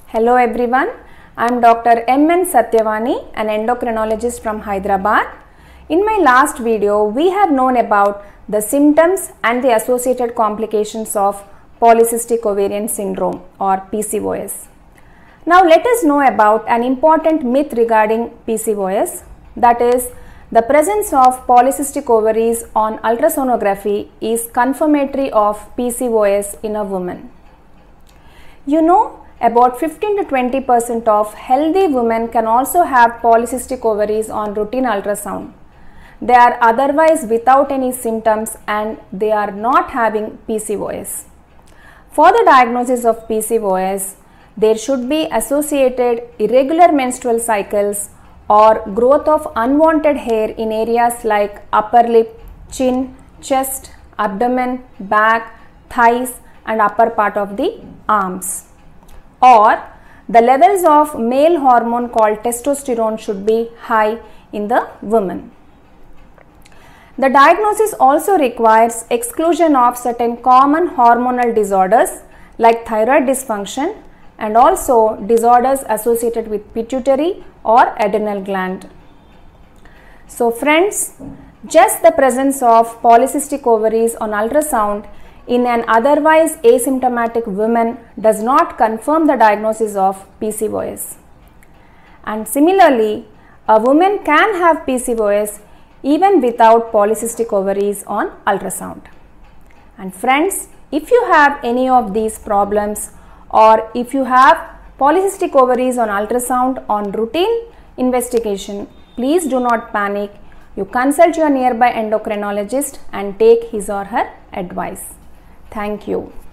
Hello everyone, I am Dr. M.N. Satyavani, an endocrinologist from Hyderabad. In my last video, we have known about the symptoms and the associated complications of polycystic ovarian syndrome or PCOS. Now let us know about an important myth regarding PCOS, that is, the presence of polycystic ovaries on ultrasonography is confirmatory of PCOS in a woman. You know, about 15 to 20% of healthy women can also have polycystic ovaries on routine ultrasound. They are otherwise without any symptoms and they are not having PCOS. For the diagnosis of PCOS, there should be associated irregular menstrual cycles or growth of unwanted hair in areas like upper lip, chin, chest, abdomen, back, thighs and upper part of the arms. Or the levels of male hormone called testosterone should be high in the woman. The diagnosis also requires exclusion of certain common hormonal disorders like thyroid dysfunction and also disorders associated with pituitary or adrenal gland. So friends, just the presence of polycystic ovaries on ultrasound in an otherwise asymptomatic woman does not confirm the diagnosis of PCOS. And similarly, a woman can have PCOS even without polycystic ovaries on ultrasound. And friends, if you have any of these problems or if you have polycystic ovaries on ultrasound on routine investigation, please do not panic. You consult your nearby endocrinologist and take his or her advice. Thank you.